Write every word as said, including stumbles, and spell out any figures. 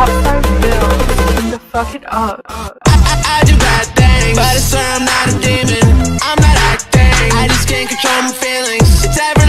upside down, to fuck it up. I, I, I do bad things, but I swear I'm not a demon. I'm not acting, I just can't control my feelings. It's every